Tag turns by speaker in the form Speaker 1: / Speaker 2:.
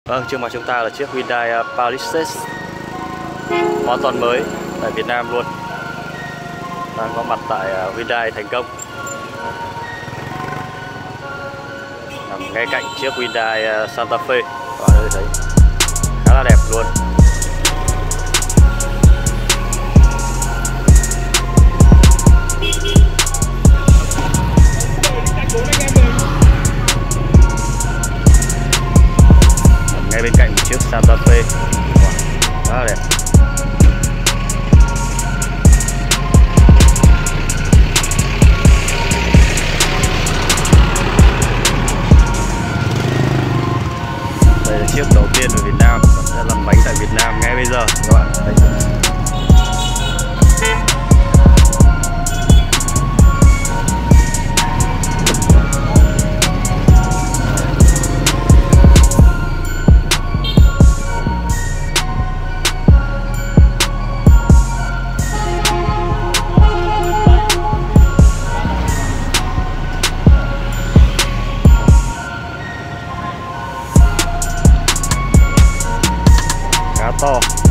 Speaker 1: Vâng, trước mặt chúng ta là chiếc Hyundai Palisade hoàn toàn mới tại Việt Nam luôn, đang có mặt tại Hyundai Thành Công, nằm ngay cạnh chiếc Hyundai Santa Fe. Các bạn thấy khá là đẹp luôn. Ngay bên cạnh một chiếc Santa Fe, khá là đẹp. Đây là chiếc đầu tiên ở Việt Nam, sẽ lăn bánh tại Việt Nam ngay bây giờ các bạn thấy. Khá to.